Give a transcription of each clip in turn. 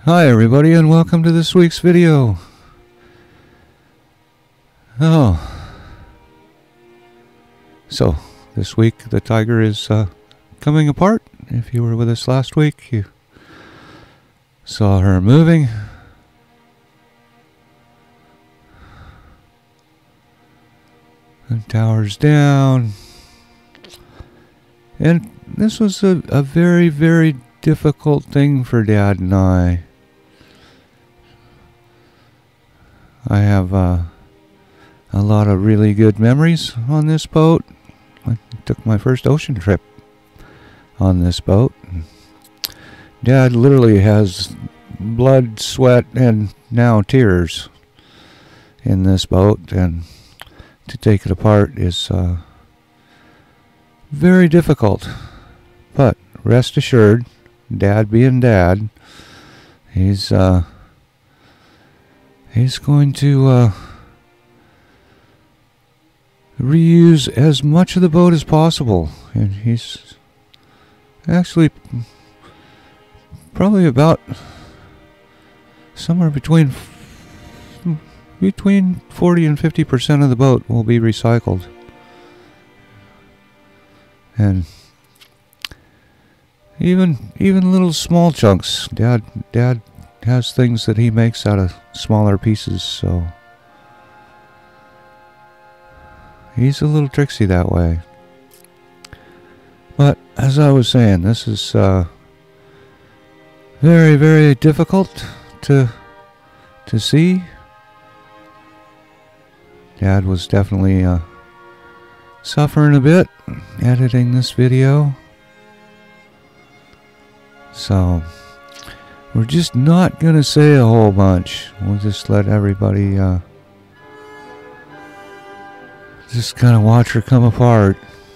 Hi everybody and welcome to this week's video. So this week the Tiger is coming apart. If you were with us last week, you saw her moving. And tower's down. And this was a very, very difficult thing for Dad and I. I have a lot of really good memories on this boat. I took my first ocean trip on this boat. Dad literally has blood, sweat, and now tears in this boat, and to take it apart is very difficult. But rest assured, Dad being Dad, he's going to reuse as much of the boat as possible, and he's actually probably about somewhere between 40 and 50% of the boat will be recycled. And even little small chunks. Dad has things that he makes out of smaller pieces, so he's a little tricksy that way. But as I was saying, this is very, very difficult to see. Dad was definitely suffering a bit editing this video. So we're just not going to say a whole bunch. We'll just let everybody just kind of watch her come apart.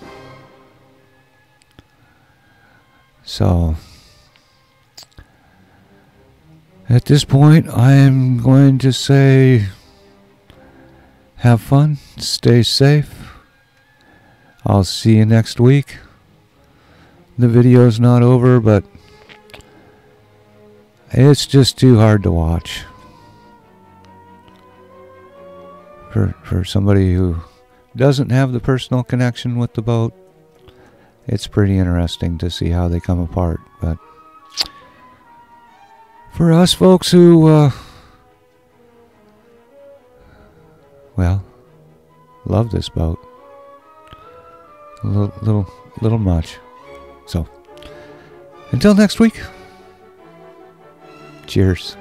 So at this point, I'm going to say have fun, stay safe. I'll see you next week. The video's not over, but it's just too hard to watch for somebody who doesn't have the personal connection with the boat. It's pretty interesting to see how they come apart, but for us folks who well, love this boat a little much. So until next week, cheers.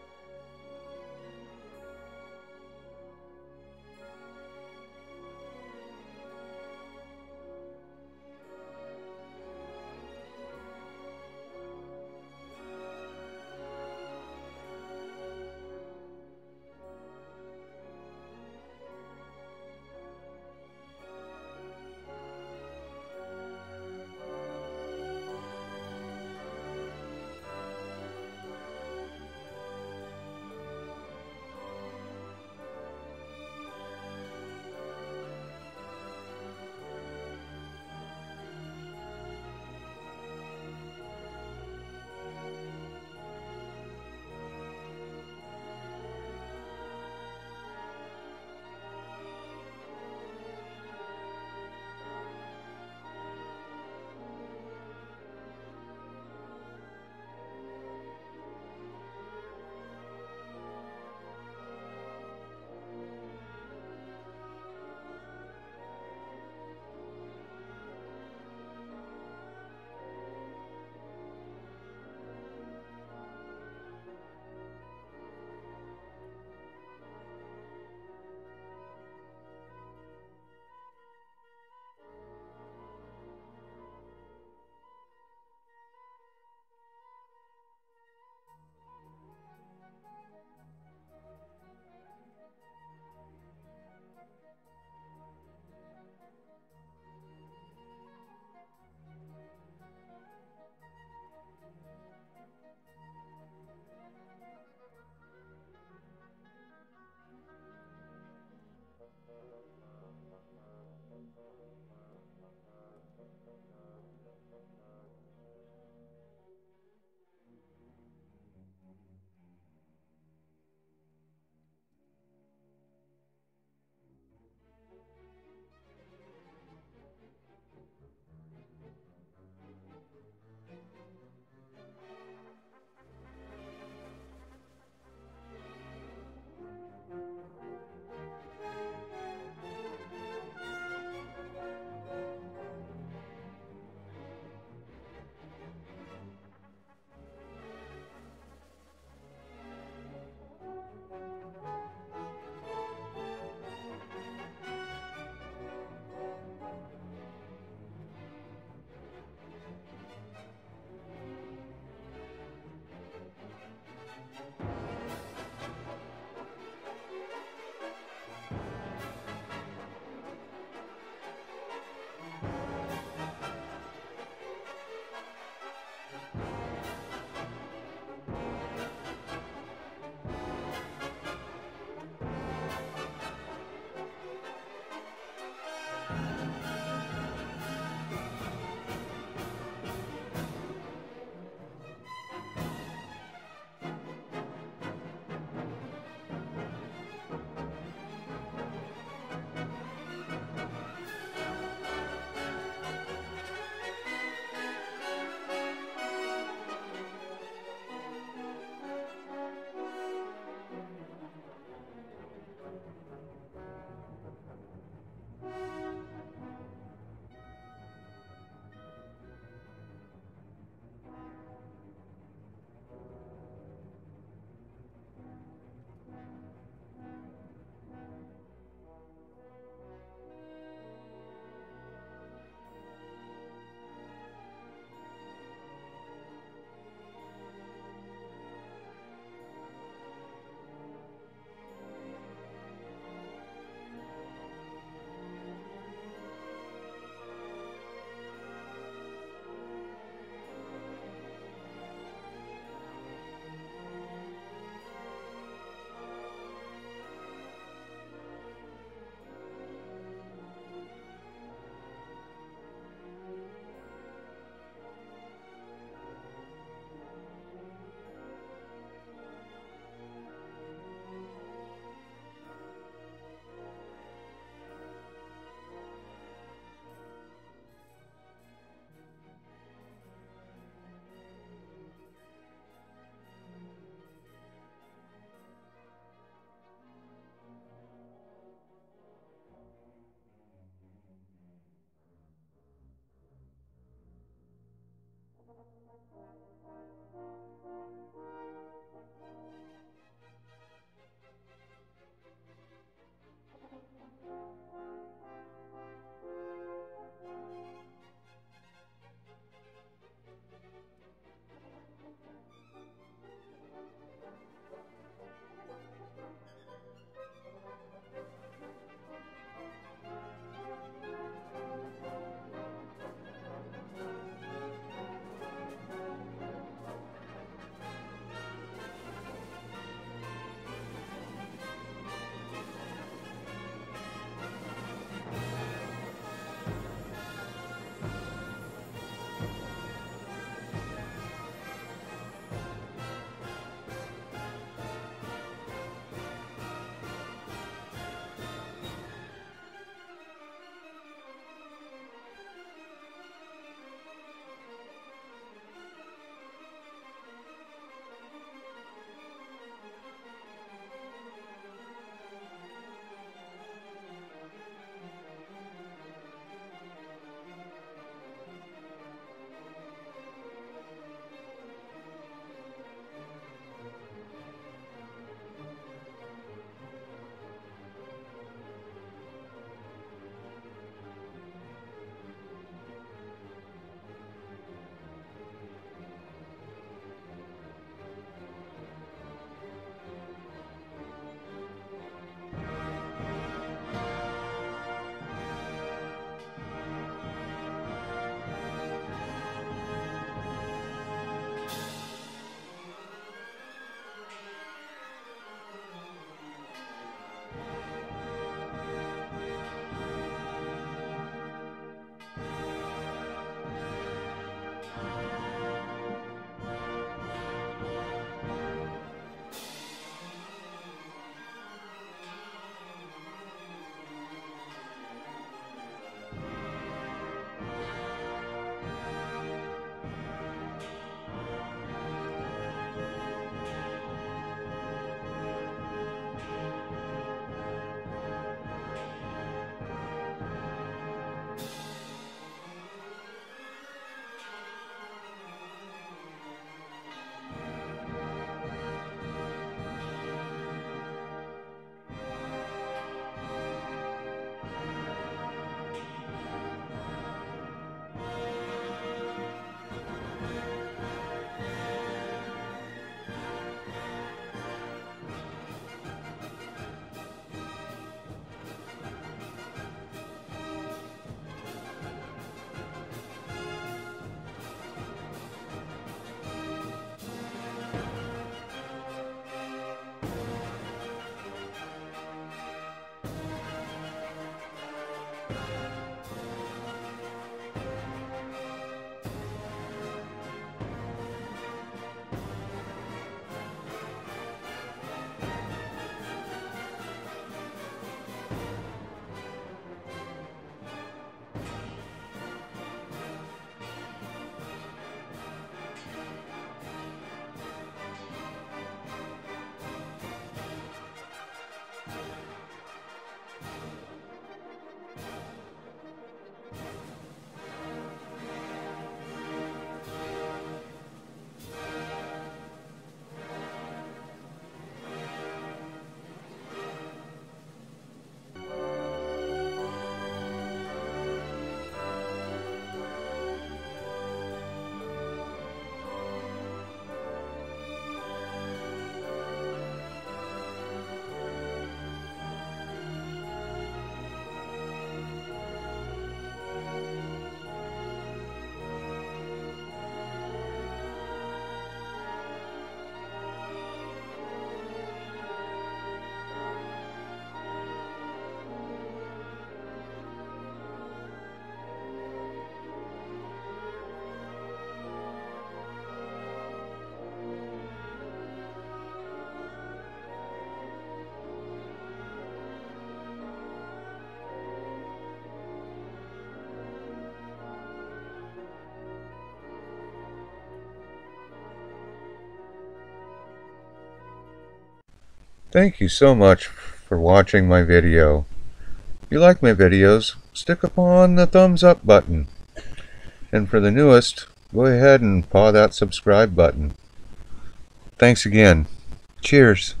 Thank you so much for watching my video. If you like my videos, stick upon the thumbs up button. And for the newest, go ahead and paw that subscribe button. Thanks again. Cheers.